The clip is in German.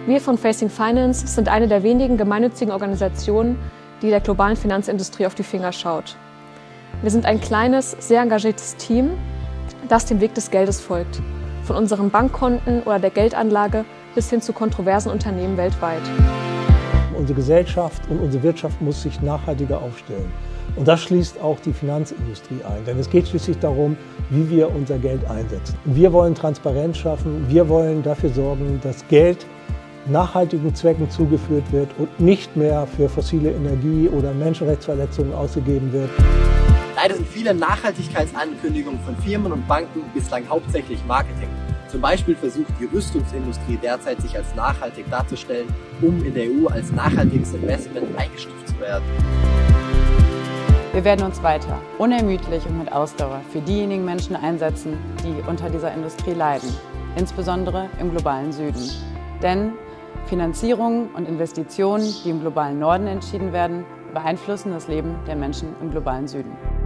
Wir von Facing Finance sind eine der wenigen gemeinnützigen Organisationen, die der globalen Finanzindustrie auf die Finger schaut. Wir sind ein kleines, sehr engagiertes Team, das dem Weg des Geldes folgt. Von unseren Bankkonten oder der Geldanlage bis hin zu kontroversen Unternehmen weltweit. Unsere Gesellschaft und unsere Wirtschaft muss sich nachhaltiger aufstellen. Und das schließt auch die Finanzindustrie ein. Denn es geht schließlich darum, wie wir unser Geld einsetzen. Wir wollen Transparenz schaffen, wir wollen dafür sorgen, dass Geld nachhaltigen Zwecken zugeführt wird und nicht mehr für fossile Energie oder Menschenrechtsverletzungen ausgegeben wird. Leider sind viele Nachhaltigkeitsankündigungen von Firmen und Banken bislang hauptsächlich Marketing. Zum Beispiel versucht die Rüstungsindustrie derzeit, sich als nachhaltig darzustellen, um in der EU als nachhaltiges Investment eingestuft zu werden. Wir werden uns weiter unermüdlich und mit Ausdauer für diejenigen Menschen einsetzen, die unter dieser Industrie leiden, insbesondere im globalen Süden. Denn Finanzierungen und Investitionen, die im globalen Norden entschieden werden, beeinflussen das Leben der Menschen im globalen Süden.